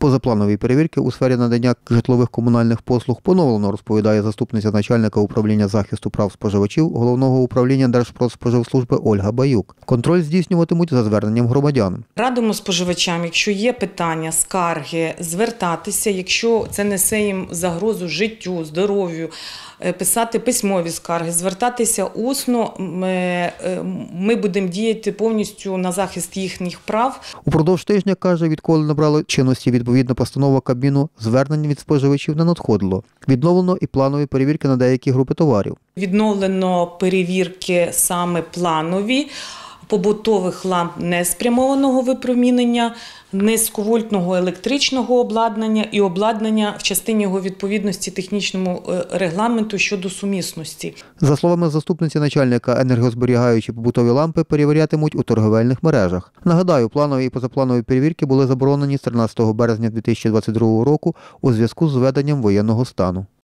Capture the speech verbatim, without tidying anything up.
Позапланові перевірки у сфері надання житлових комунальних послуг поновлено, розповідає заступниця начальника управління захисту прав споживачів Головного управління Держпродспоживслужби Ольга Баюк. Контроль здійснюватимуть за зверненням громадян. Радимо споживачам, якщо є питання, скарги, звертатися, якщо це несе їм загрозу життю, здоров'ю, писати письмові скарги, звертатися усно. Ми, ми будемо діяти повністю на захист їхніх прав. Упродовж тижня, каже, відколи набрала чинності відповідна постанова Кабміну, звернень від споживачів не надходило. Відновлено і планові перевірки на деякі групи товарів. Відновлено перевірки саме планові, побутових ламп неспрямованого випромінення, низьковольтного електричного обладнання і обладнання в частині його відповідності технічному регламенту щодо сумісності. За словами заступниці начальника, енергозберігаючі побутові лампи перевірятимуть у торговельних мережах. Нагадаю, планові і позапланові перевірки були заборонені з тринадцятого березня дві тисячі двадцять другого року у зв'язку з введенням воєнного стану.